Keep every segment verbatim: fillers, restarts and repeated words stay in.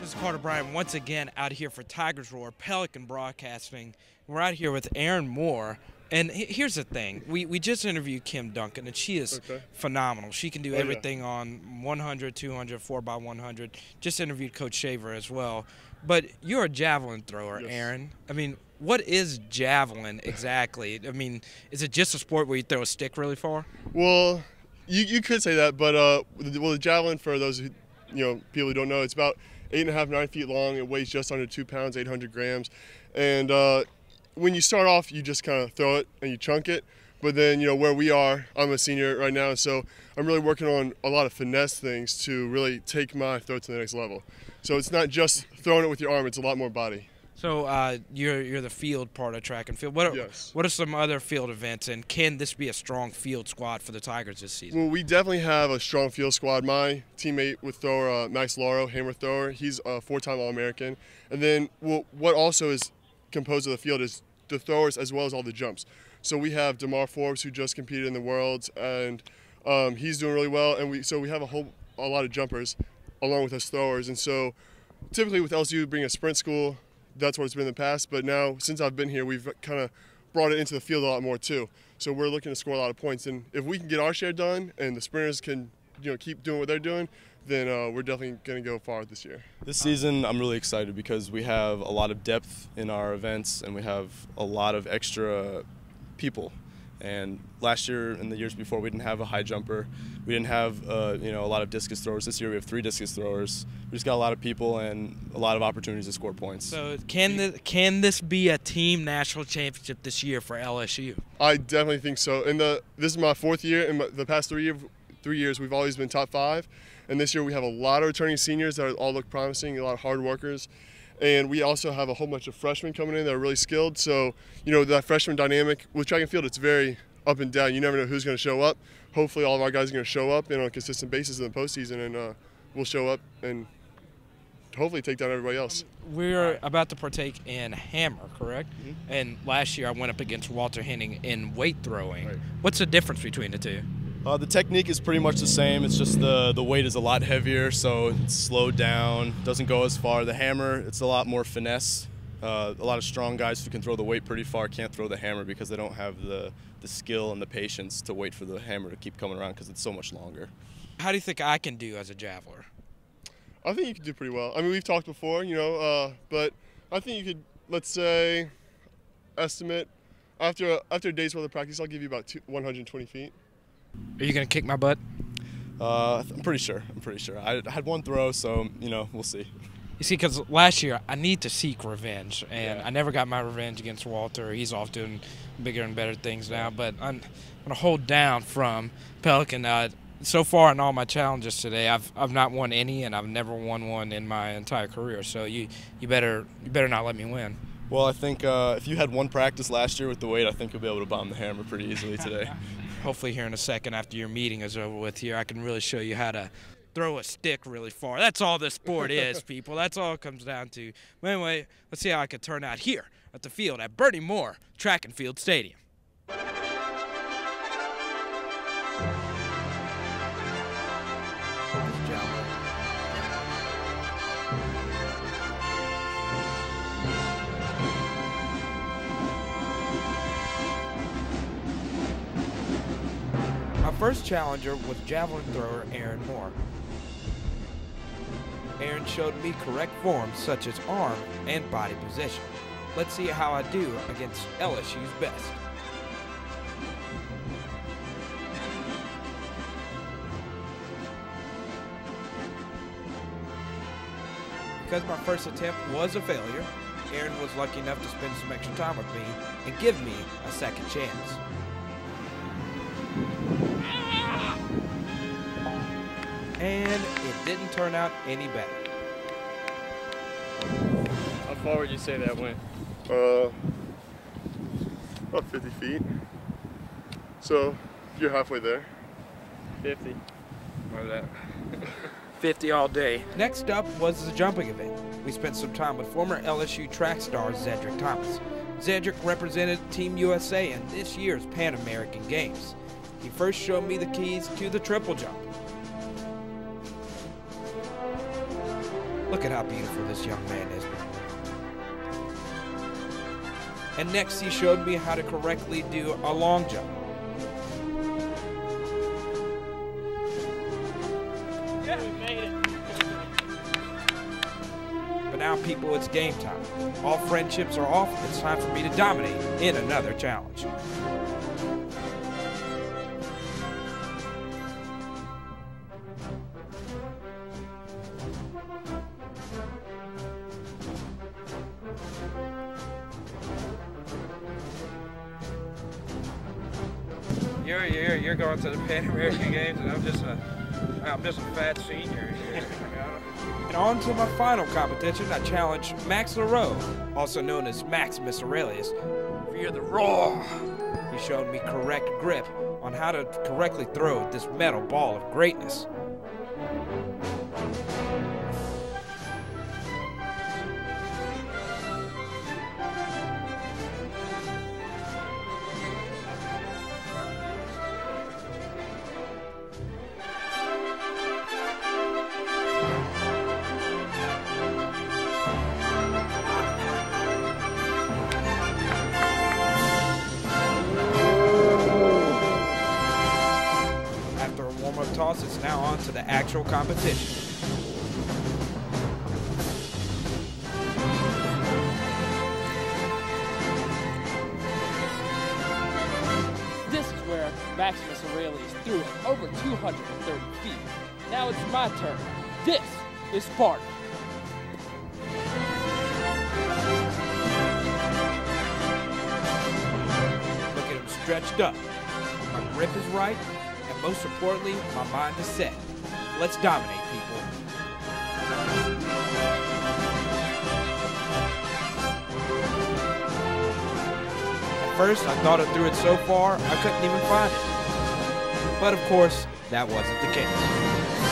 This is Carter Bryant once again out here for Tigers Roar, Pelican Broadcasting. We're out here with Aaron Moore. And here's the thing. We, we just interviewed Kim Duncan, and she is okay. phenomenal. She can do oh, everything yeah. on one hundred, two hundred, four by one hundred. Just interviewed Coach Shaver as well. But you're a javelin thrower, yes. Aaron. I mean, what is javelin exactly? I mean, is it just a sport where you throw a stick really far? Well, you, you could say that, but uh, well, the javelin, for those who, you know, people who don't know, it's about eight and a half, nine feet long. It weighs just under two pounds, eight hundred grams. And uh, when you start off, you just kind of throw it and you chunk it. But then, you know, where we are, I'm a senior right now, so I'm really working on a lot of finesse things to really take my throw to the next level. So it's not just throwing it with your arm, it's a lot more body. So uh, you're you're the field part of track and field. What are, yes. what are some other field events, and can this be a strong field squad for the Tigers this season? Well, we definitely have a strong field squad. My teammate with thrower, uh, Max Lauro, hammer thrower, he's a four-time All-American. And then well, what also is composed of the field is the throwers as well as all the jumps. So we have DeMar Forbes, who just competed in the Worlds, and um, he's doing really well. And we so we have a whole a lot of jumpers along with us throwers. And so typically with L S U being a sprint school, that's what it's been in the past, but now since I've been here, we've kind of brought it into the field a lot more too. So we're looking to score a lot of points, and if we can get our share done and the sprinters can, you know, keep doing what they're doing, then uh, we're definitely going to go far this year. This season I'm really excited because we have a lot of depth in our events and we have a lot of extra people. And last year and the years before, we didn't have a high jumper. We didn't have uh, you know, a lot of discus throwers. This year we have three discus throwers. We just got a lot of people and a lot of opportunities to score points. So can the, can this be a team national championship this year for L S U? I definitely think so. In the this is my fourth year. In my, the past three year, three years, we've always been top five. And this year we have a lot of returning seniors that all look promising, a lot of hard workers. And we also have a whole bunch of freshmen coming in that are really skilled. So, you know, that freshman dynamic with track and field, it's very up and down. You never know who's going to show up. Hopefully all of our guys are going to show up and on a consistent basis in the postseason, and uh, we'll show up and hopefully take down everybody else. We're about to partake in hammer, correct? Mm-hmm. And last year I went up against Walter Henning in weight throwing. Right. What's the difference between the two? Uh, the technique is pretty much the same. It's just the, the weight is a lot heavier, so it's slowed down, doesn't go as far. The hammer, it's a lot more finesse. Uh, a lot of strong guys who can throw the weight pretty far can't throw the hammer because they don't have the, the skill and the patience to wait for the hammer to keep coming around because it's so much longer. How do you think I can do as a javeler? I think you can do pretty well. I mean, we've talked before, you know, uh, but I think you could, let's say, estimate, after, after a day's worth of practice, I'll give you about two, one hundred twenty feet. Are you going to kick my butt? Uh, I'm pretty sure. I'm pretty sure. I had one throw, so, you know, we'll see. You see, because last year I need to seek revenge, and yeah. I never got my revenge against Walter. He's off doing bigger and better things now, but I'm going to hold down from Pelican. Uh, so far in all my challenges today, I've I've not won any, and I've never won one in my entire career. So you you better you better not let me win. Well, I think uh, if you had one practice last year with the weight, I think you'll be able to bomb the hammer pretty easily today. Hopefully here in a second after your meeting is over with here, I can really show you how to throw a stick really far. That's all this sport is, people. That's all it comes down to. But anyway, let's see how I can turn out here at the field at Bernie Moore Track and Field Stadium. Our first challenger was javelin thrower Aaron Moore. Aaron showed me correct forms such as arm and body position. Let's see how I do against L S U's best. Because my first attempt was a failure, Aaron was lucky enough to spend some extra time with me and give me a second chance. And it didn't turn out any better. How far would you say that went? Uh, about fifty feet. So you're halfway there. fifty. What is that? fifty all day. Next up was the jumping event. We spent some time with former L S U track star Zedrick Thomas. Zedrick represented Team U S A in this year's Pan American Games. He first showed me the keys to the triple jump. Look at how beautiful this young man is. And next he showed me how to correctly do a long jump. Yeah, we made it. But now, people, it's game time. All friendships are off. It's time for me to dominate in another challenge. You're, you're, you're going to the Pan American Games, and I'm just a, I'm just a fat senior. And on to my final competition, I challenged Max LaRoe, also known as Maximus Aurelius. Fear the roar. He showed me correct grip on how to correctly throw this metal ball of greatness. Toss, it's now on to the actual competition. This is where Maximus Aurelius threw it over two hundred thirty feet. Now it's my turn. This is Spartan. Look at him stretched up. My grip is right. And most importantly, my mind is set. Let's dominate, people. At first, I thought I threw it so far, I couldn't even find it. But of course, that wasn't the case.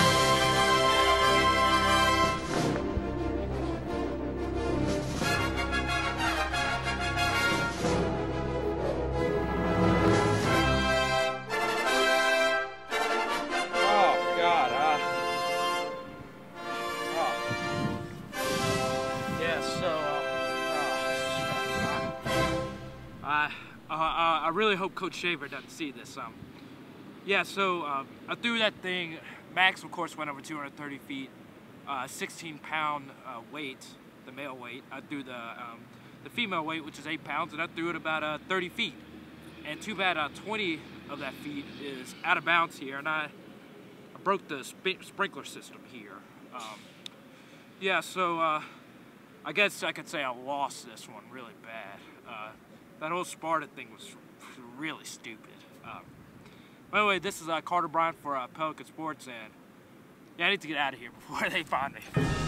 I really hope Coach Shaver doesn't see this. Um, yeah, so uh, I threw that thing. Max, of course, went over two hundred thirty feet, uh, sixteen pound uh, weight, the male weight. I threw the um, the female weight, which is eight pounds, and I threw it about uh, thirty feet. And too bad uh, twenty of that feet is out of bounds here, and I, I broke the sp sprinkler system here. Um, yeah, so uh, I guess I could say I lost this one really bad. Uh, that whole Sparta thing was really stupid. Um, by the way, this is uh, Carter Bryant for uh, Pelican Sports, and yeah, I need to get out of here before they find me.